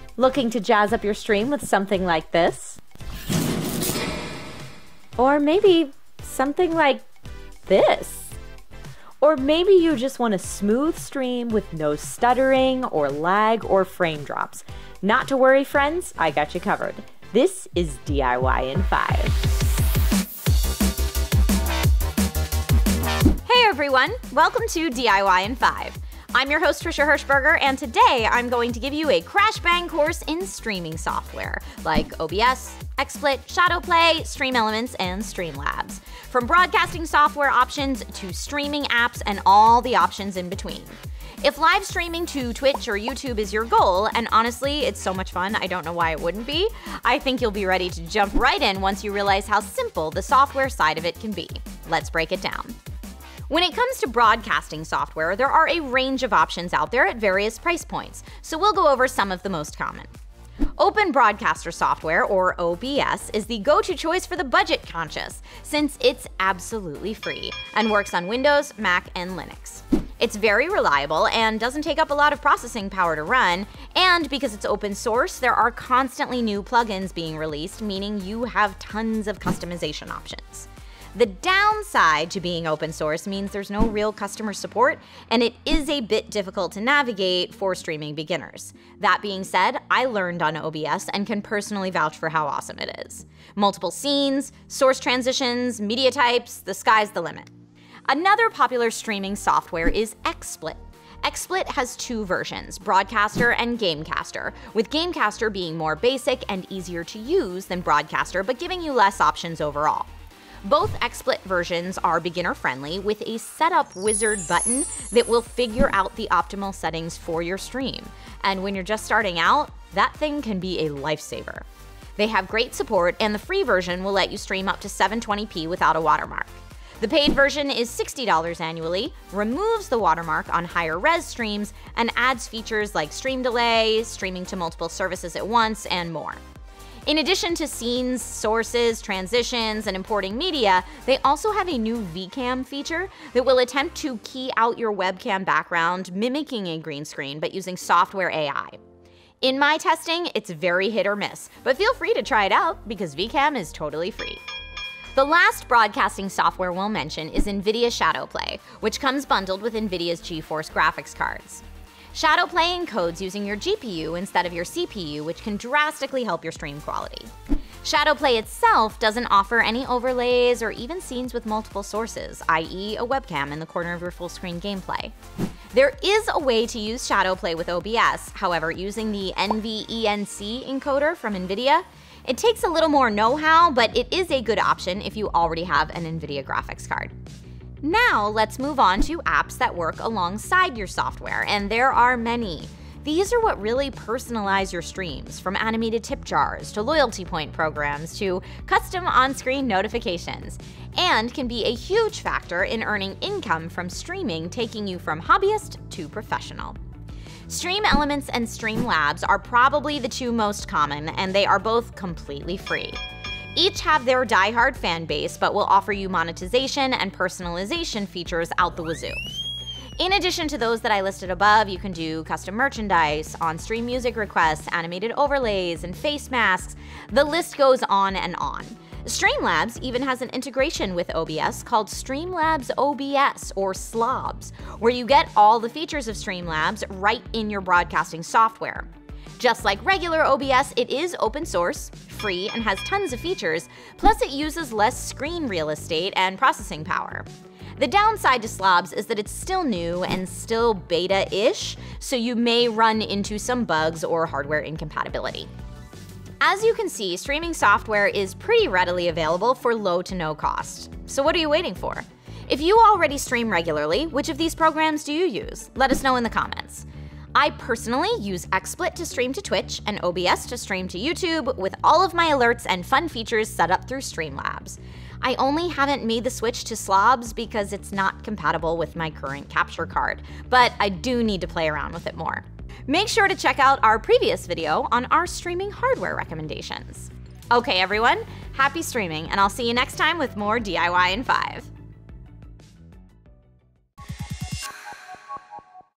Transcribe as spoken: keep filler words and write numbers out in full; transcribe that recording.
Looking to jazz up your stream with something like this? Or maybe something like this? Or maybe you just want a smooth stream with no stuttering or lag or frame drops. Not to worry, friends, I got you covered. This is D I Y in five. Hey everyone, welcome to D I Y in five. I'm your host, TRISHA HERSHBERGER, and today I'm going to give you a crash bang course in streaming software like O B S, XSplit, ShadowPlay, Stream Elements, and Streamlabs. From broadcasting software options to streaming apps and all the options in between. If live streaming to Twitch or YouTube is your goal, and honestly, it's so much fun, I don't know why it wouldn't be, I think you'll be ready to jump right in once you realize how simple the software side of it can be. Let's break it down. When it comes to broadcasting software, there are a range of options out there at various price points, so we'll go over some of the most common. Open Broadcaster Software, or O B S, is the go-to choice for the budget-conscious, since it's absolutely free and works on Windows, Mac, and Linux. It's very reliable and doesn't take up a lot of processing power to run, and because it's open source, there are constantly new plugins being released, meaning you have tons of customization options. The downside to being open source means there's no real customer support, and it is a bit difficult to navigate for streaming beginners. That being said, I learned on O B S and can personally vouch for how awesome it is. Multiple scenes, source transitions, media types, the sky's the limit. Another popular streaming software is XSplit. XSplit has two versions, Broadcaster and Gamecaster, with Gamecaster being more basic and easier to use than Broadcaster, but giving you less options overall. Both XSplit versions are beginner-friendly with a setup wizard button that will figure out the optimal settings for your stream. And when you're just starting out, that thing can be a lifesaver. They have great support, and the free version will let you stream up to seven twenty p without a watermark. The paid version is sixty dollars annually, removes the watermark on higher res streams, and adds features like stream delay, streaming to multiple services at once, and more. In addition to scenes, sources, transitions, and importing media, they also have a new VCam feature that will attempt to key out your webcam background, mimicking a green screen, but using software A I. In my testing, it's very hit or miss, but feel free to try it out because VCam is totally free. The last broadcasting software we'll mention is NVIDIA ShadowPlay, which comes bundled with NVIDIA's GeForce graphics cards. ShadowPlay encodes using your G P U instead of your C P U, which can drastically help your stream quality. ShadowPlay itself doesn't offer any overlays or even scenes with multiple sources, that is a webcam in the corner of your full-screen gameplay. There is a way to use ShadowPlay with O B S, however, using the N V E N C encoder from NVIDIA. It takes a little more know-how, but it is a good option if you already have an NVIDIA graphics card. Now let's move on to apps that work alongside your software, and there are many. These are what really personalize your streams, from animated tip jars to loyalty point programs to custom on-screen notifications, and can be a huge factor in earning income from streaming, taking you from hobbyist to professional. Stream Elements and Streamlabs are probably the two most common, and they are both completely free. Each have their die-hard fan base, but will offer you monetization and personalization features out the wazoo. In addition to those that I listed above, you can do custom merchandise, on-stream music requests, animated overlays, and face masks. The list goes on and on. Streamlabs even has an integration with O B S called Streamlabs O B S, or Slobs, where you get all the features of Streamlabs right in your broadcasting software. Just like regular O B S, it is open source, free, and has tons of features, plus it uses less screen real estate and processing power. The downside to Slobs is that it's still new and still beta-ish, so you may run into some bugs or hardware incompatibility. As you can see, streaming software is pretty readily available for low to no cost. So what are you waiting for? If you already stream regularly, which of these programs do you use? Let us know in the comments. I personally use XSplit to stream to Twitch and O B S to stream to YouTube, with all of my alerts and fun features set up through Streamlabs. I only haven't made the switch to Slobs because it's not compatible with my current capture card, but I do need to play around with it more. Make sure to check out our previous video on our streaming hardware recommendations. Okay everyone, happy streaming, and I'll see you next time with more D I Y in five.